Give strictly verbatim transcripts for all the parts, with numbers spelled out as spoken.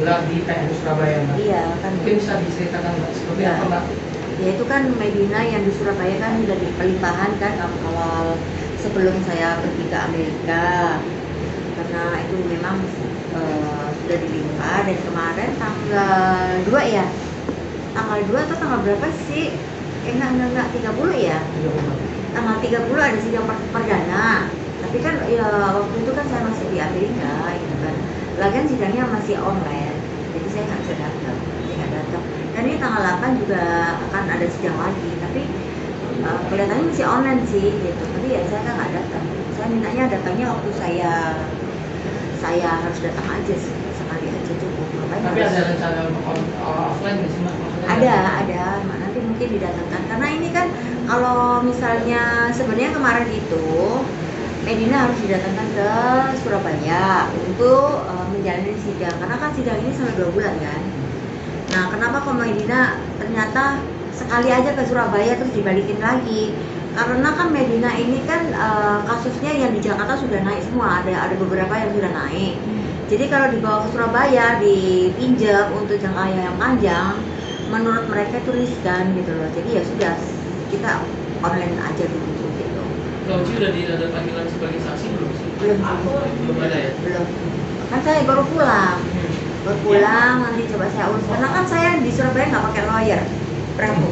bergerak di P M Surabaya, Mbak. Iya kan. Mungkin bisa diceritakan Mbak seperti Ya. apa, Mbak? Ya itu kan Medina yang di Surabaya kan sudah di pelimpahan kan awal sebelum saya pergi ke Amerika, karena itu memang uh, sudah dilimpah. Dan kemarin tanggal dua ya, tanggal dua atau tanggal berapa sih? Eh enggak, enggak, enggak, tiga puluh ya? Tanggal tiga puluh ada sidang perdana. Tapi kan ya waktu itu kan saya masih di Amerika gitu kan. Lagian sidangnya masih online, jadi saya nggak bisa datang, saya nggak datang. Dan ini tanggal delapan juga akan ada sidang lagi, tapi uh, kelihatannya masih online sih gitu. Tapi ya saya kan nggak datang. Saya mintanya datangnya waktu saya saya harus datang aja sih, sekali aja cukup. Makanya Tapi harus, ada rencana untuk on- offline nggak sih, Mbak? Maksudnya ada ada nanti mungkin didatangkan, karena ini kan kalau misalnya sebenarnya kemarin itu Medina harus didatangkan ke Surabaya untuk uh, menjalani sidang, karena kan sidang ini sampai dua bulan kan. Nah kenapa kok Medina ternyata sekali aja ke Surabaya terus dibalikin lagi? Karena kan Medina ini kan uh, kasusnya yang di Jakarta sudah naik semua, ada ada beberapa yang sudah naik. Jadi kalau dibawa ke Surabaya dipinjam untuk jangka yang panjang, menurut mereka itu riskan gitu loh. Jadi ya sudah, kita online aja dulu gitu. Kalau Uci udah di- ada panggilan sebagai saksi belum sih? Belum Belum ada ya? belum. Kan saya baru pulang, baru pulang nanti coba saya urus. Karena kan saya di Surabaya nggak pakai lawyer, Prabu.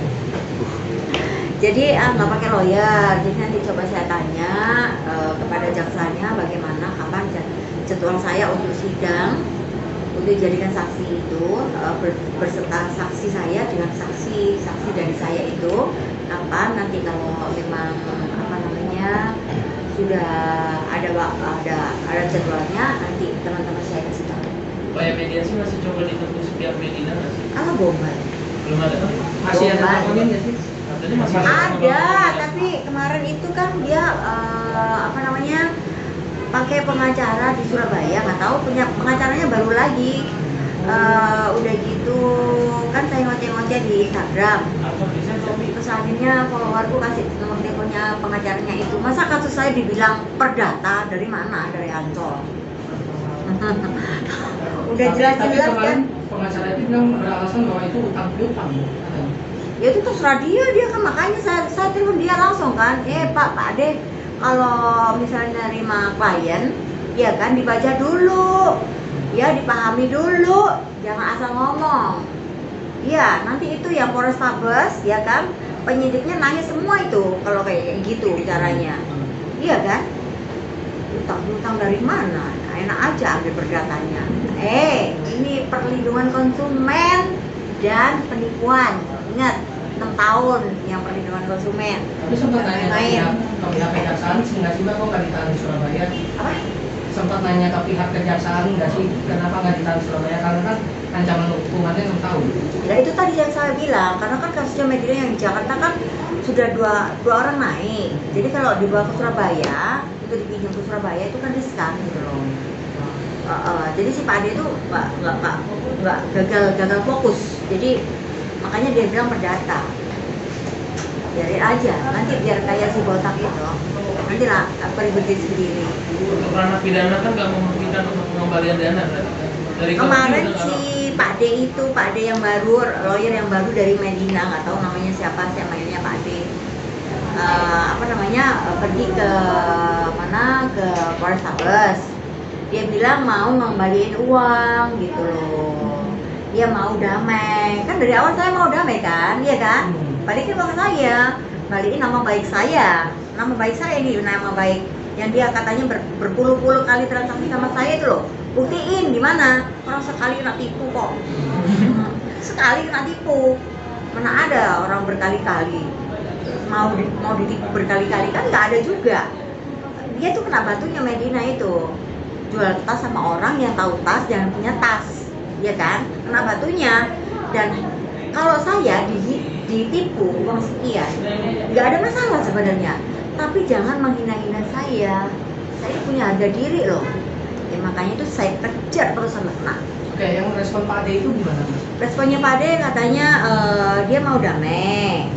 Jadi ah, nggak pakai lawyer. Jadi nanti coba saya tanya uh, kepada jaksanya bagaimana kapan jadwal saya untuk sidang, untuk dijadikan saksi itu uh, ber- berserta saksi saya dengan saksi saksi dari saya itu kapan nanti kalau memang apa namanya sudah ada ada ada jadwalnya, nanti teman-teman saya kasih tahu. Upaya mediasi masih coba ditempuh setiap Medina nggak sih? Kalau bombay Belum ada. Masih ada Bombay. teleponnya nggak sih? Katanya masih ada, tapi kemarin itu kan dia uh, apa namanya pakai pengacara di Surabaya, nggak tahu punya pengacaranya baru lagi. Uh, udah gitu kan saya ngoceh-ngoceh di Instagram, terus akhirnya followerku kasih nomor teleponnya pengacaranya itu. Masa kasus saya dibilang perdata, dari mana? Dari Ancol. Udah jelas-jelas kan. Pengacara itu bilang beralasan bahwa itu utang piutang. Ya itu terserah dia, dia kan makanya saya saya telepon dia langsung kan. Eh Pak, Pak Ade, kalau misalnya nerima klien, ya kan dibaca dulu, ya dipahami dulu, jangan asal ngomong. Iya, nanti itu yang Polrestabes, ya kan, penyidiknya nanya semua itu kalau kayak gitu caranya. Iya kan? Utang-utang dari mana? Nah, enak aja ambil perdatanya. Eh, ini perlindungan konsumen dan penipuan. Ingat, enam tahun yang perlindungan konsumen. Tapi sempat nanya ke Lain. pihak ke pihak kejaksaan sih nggak sih, Mbak, kok nggak ditahan di Surabaya? Apa? Sempat nanya ke pihak kejaksaan nggak sih, kenapa nggak ditahan di Surabaya? Karena kan ancaman hukumannya enam tahun. Ya itu tadi yang saya bilang, karena kan kasusnya Medina yang di Jakarta kan sudah dua, dua orang naik. Jadi kalau dibawa ke Surabaya, itu dipinjam ke Surabaya itu kan riskan gitu loh. Uh, uh, jadi si Pak Ade itu nggak nggak nggak nggak gagal gagal fokus. Jadi makanya dia bilang perdata. Biarin aja, nanti biar kayak si botak itu, nanti lah pergi berdiri sendiri. Untuk ranah pidana kan nggak memungkinkan untuk pengembalian dana berarti kan? Dari Kemarin Kementerian si Agama. Pak D itu, Pak D yang baru, lawyer yang baru dari Medina, nggak tahu namanya siapa, saya manggilnya Pak D. Uh, apa namanya uh, pergi ke mana ke Polrestabes. Dia bilang mau ngembaliin uang gitu loh. Dia mau damai. Kan dari awal saya mau damai kan, iya kan? Balikin uang saya, balikin nama baik saya, nama baik saya ini, nama baik yang dia katanya ber, berpuluh-puluh kali transaksi sama saya itu loh. Buktiin di mana? Orang sekali kena tipu kok. Sekali kena tipu. Mana ada orang berkali-kali mau di, mau ditipu berkali-kali, kan nggak ada juga. Dia tuh kena batunya Medina itu, jual tas sama orang yang tahu tas jangan punya tas, ya kan? Kena batunya. Dan kalau saya di, ditipu uang sekian, nggak ada masalah sebenarnya. Tapi jangan menghina-hina saya. Saya punya harga diri loh. Ya makanya itu saya kejar terus sama kena. Oke, yang respon Pak Ade itu gimana, Mas? Responnya Pak Ade katanya uh, dia mau damai.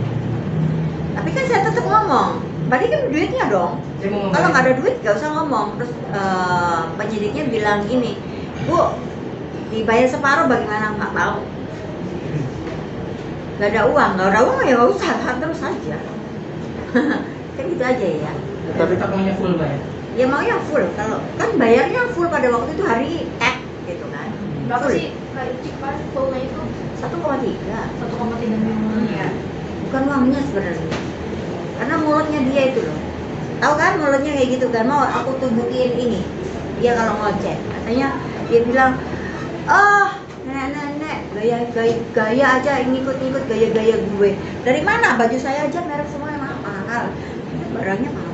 Tapi kan saya tetap ngomong, balikin duitnya dong. Kalau nggak ada duit nggak usah ngomong. Terus uh, penyidiknya bilang gini, Bu, dibayar separuh bagaimana, nggak mau. Nggak ada uang, nggak ada uang ya nggak usah, terus aja. Kan gitu aja ya. Tapi tak maunya full bayar. Ya mau yang full, kalau kan bayarnya full pada waktu itu hari X gitu kan. Berapa Full. sih Kak Icik Pak fullnya itu? satu koma tiga. satu koma tiga miliar. Iya. Bukan uangnya sebenarnya. Karena mulutnya dia itu loh. Tahu kan mulutnya kayak gitu kan, mau aku tunjukin ini. Dia kalau ngoceh, katanya dia bilang, "Oh, nenek-nenek, gaya-gaya gaya aja ngikut-ngikut gaya-gaya gue. Dari mana? Baju saya aja merek semua yang mahal. Barangnya mahal."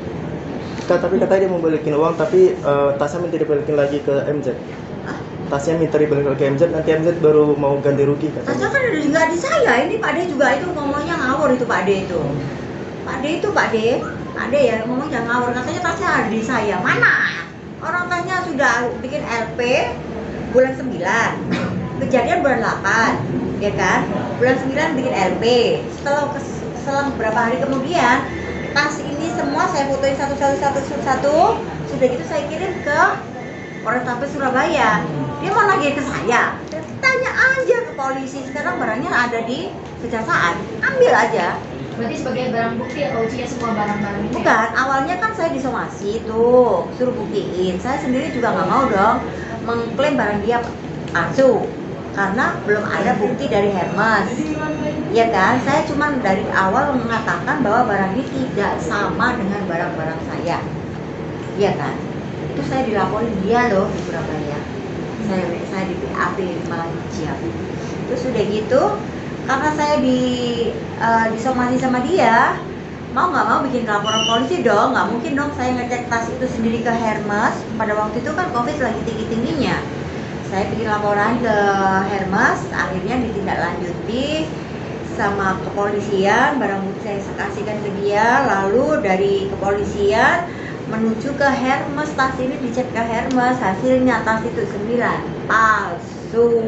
Kak, tapi katanya dia mau balikin uang, tapi uh, tasnya minta dibalikin lagi ke M Z. Ah, Tasnya minta dibalikin ke M Z, nanti M Z baru mau ganti rugi tasnya katanya. kan udah nggak di saya. Ini Pak De juga itu ngomongnya ngawur itu Pak De itu. Pak De itu Pak De, Pak De ya ngomongnya ngawur. Katanya tasnya ada di saya. Mana? Orang tasnya sudah bikin L P bulan sembilan, kejadian bulan delapan, ya kan? Bulan sembilan bikin L P. Setelah selang beberapa hari kemudian, tas ini semua saya fotoin satu-satu satu-satu. Sudah gitu saya kirim ke Polrestabes Surabaya. Dia mau nagih ke saya. Tanya aja ke polisi. Sekarang barangnya ada di Kejaksaan. Ambil aja. Berarti sebagai barang bukti atau ujian semua barang-barang itu? Bukan, awalnya kan saya disomasi tuh, suruh buktiin. Saya sendiri juga nggak mau dong mengklaim barang dia palsu karena belum ada bukti dari Hermes. Ya kan, saya cuma dari awal mengatakan bahwa barang ini tidak sama dengan barang-barang saya. Iya kan? Itu saya dilaporin dia loh di Surabaya. Saya saya di B A P malah siap. Terus udah gitu, karena saya di uh, disomasi sama dia, mau nggak mau bikin laporan polisi dong. Nggak mungkin dong saya ngecek tas itu sendiri ke Hermes. Pada waktu itu kan Covid lagi tinggi-tingginya. Saya bikin laporan ke Hermes, akhirnya ditindaklanjuti sama kepolisian, barang bukti saya kasihkan ke dia, lalu dari kepolisian menuju ke Hermes, tas ini dicek ke Hermes, hasilnya tas itu sembilan palsu.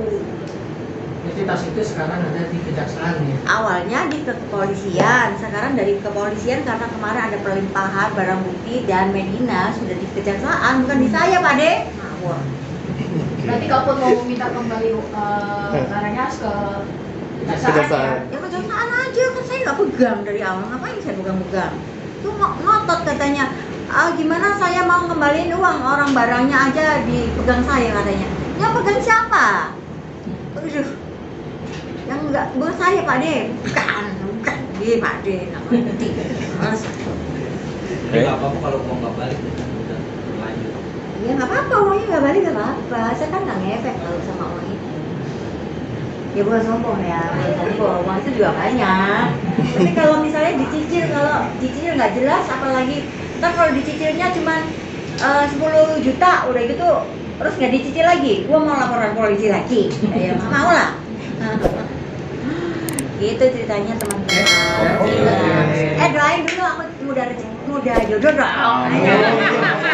Jadi tas itu sekarang ada di Kejaksaan ya. Awalnya di ke- kepolisian, sekarang dari kepolisian karena kemarin ada pelimpahan barang bukti dan Medina sudah di Kejaksaan, bukan di saya Pak De. Ngawur. Berarti kalaupun mau meminta kembali uh, barangnya harus ke Kejaksaan Kejaksaan. ya? Ya Kejaksaan aja, kan saya nggak pegang dari awal, ngapain saya pegang-pegang? Itu ngo- ngotot katanya, ah, gimana saya mau kembaliin uang, orang barangnya aja dipegang saya katanya. Yang pegang siapa? Aduh, yang enggak, bukan saya Pak De, bukan, bukan, dia Pak De, nggak ngerti. Males. Jadi nggak apa-apa kalau uang nggak balik, udah lanjut. Ya nggak apa-apa, uangnya nggak balik nggak apa-apa, saya kan nggak ngefek kalau sama uang itu. Ya bukan sombong ya, bukan sombong, uang itu juga banyak. Tapi kalau misalnya dicicil, kalau dicicil nggak jelas, apalagi ntar kalau dicicilnya cuma eh, sepuluh juta, udah gitu terus nggak dicicil lagi, gua mau laporan polisi lagi, ya nggak mau lah. Gitu ceritanya teman-teman. Oke, oke. Eh doain dulu aku mudah rezeki, mudah jodoh dong. Ayo.